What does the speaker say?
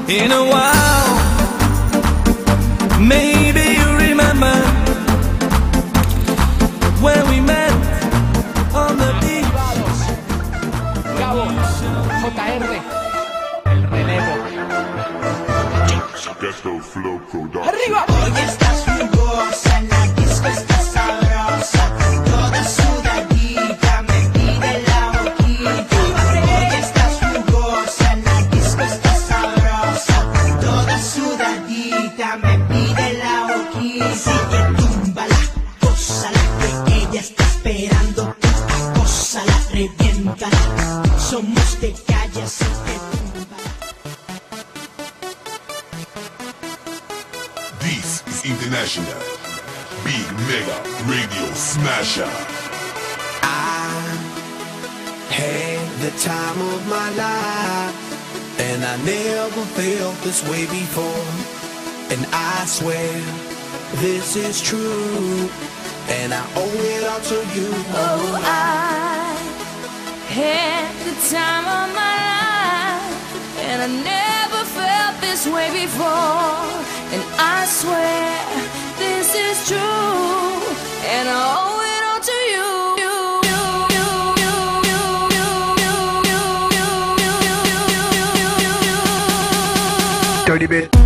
in a while. Maybe you remember when we met on the beach. Cabo, JR, el relevo. ¡Arriba! Hoy estás jugosa, en la disco estás sabrosa, toda sudadita, me pide la boquita. Hoy estás jugosa, en la disco estás sabrosa, toda sudadita, me pide la boquita. Sigue, túmbala, gózala, que ella está esperando, acósala, reviéntala. Somos de calle, así que túmbala. This is International Big Mega Radio Smasher. I had the time of my life, and I never felt this way before. And I swear this is true, and I owe it all to you. Oh, I had the time of my life, and I never felt this way before. And I swear this is true, and I owe it all to you. Dirty bit.